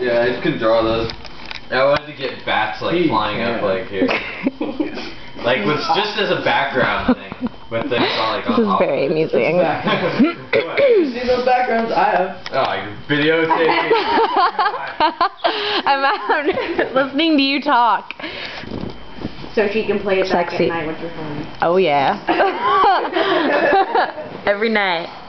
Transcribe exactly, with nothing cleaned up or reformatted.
Yeah, I just couldn't draw those. I wanted to get bats like flying yeah. up like here. Like with just as a background thing. But then it's all like This on is top. very amusing. See those backgrounds I have. Oh, you're videotaping. I'm out listening to you talk. So she can play it back Sexy. at night with your phone. Oh yeah. Every night.